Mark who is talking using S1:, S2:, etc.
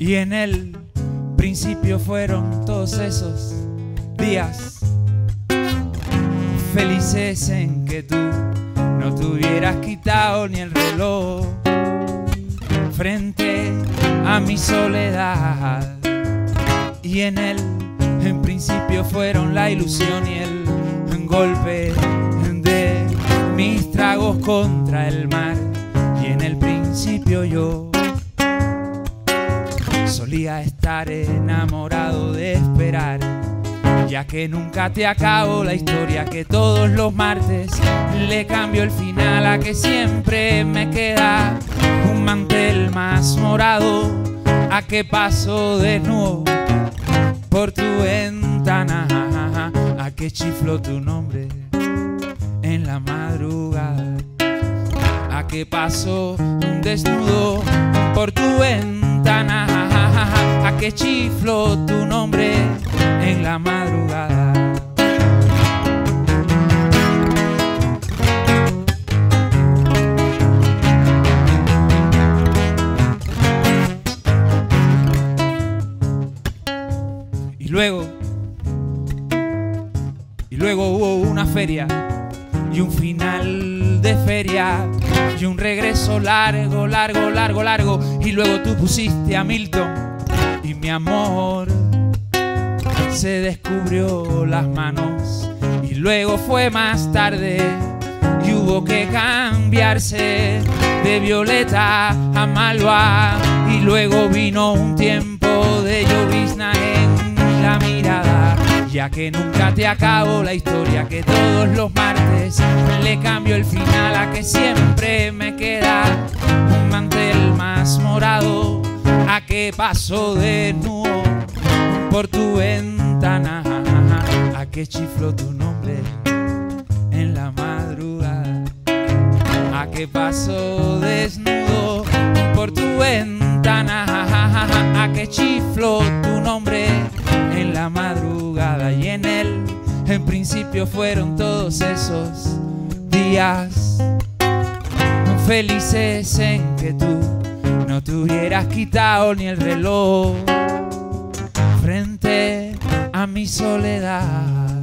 S1: Y en el principio fueron todos esos días felices en que tú no te hubieras quitado ni el reloj frente a mi soledad. Y en principio fueron la ilusión y el golpe de mis tragos contra el mar. Y en el principio yo solía estar enamorado de esperar, ya que nunca te acabo la historia, que todos los martes le cambio el final, a que siempre me queda un mantel más morado, a que paso desnudo por tu ventana, a que chiflo tu nombre en la madrugada, a que paso desnudo por tu ventana, a que chiflo tu nombre en la madrugada. Y luego hubo una feria y un final de feria y un regreso largo, largo, largo, largo. Y luego tú pusiste a Milton y mi amor se descubrió las manos. Y luego fue más tarde y hubo que cambiarse de Violeta a Malva. Y luego vino un tiempo de llovizna en la mirada, ya que nunca te acabo la historia, que todos los martes le cambio el final, a que siempre me queda un mantel más morado, a que paso desnudo por tu ventana, a que chiflo tu nombre en la madrugada, a que paso desnudo por tu ventana, a que chiflo tu nombre en la madrugada. Y en principio fueron todos esos días felices en que tú no te hubieras quitado ni el reloj frente a mi soledad.